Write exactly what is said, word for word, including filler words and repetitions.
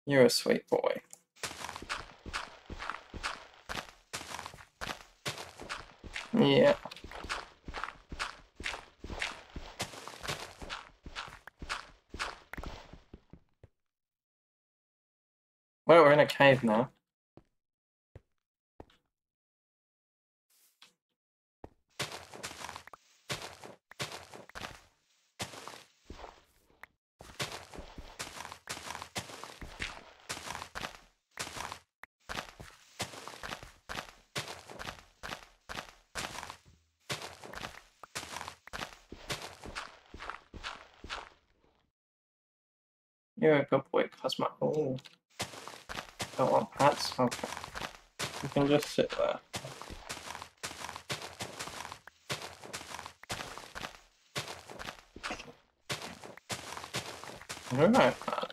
You're a sweet boy. Yeah. Well, we're in a cave now. You're a good boy, Cosmo. Oh. Don't want pets? Okay. You can just sit there. Alright, man.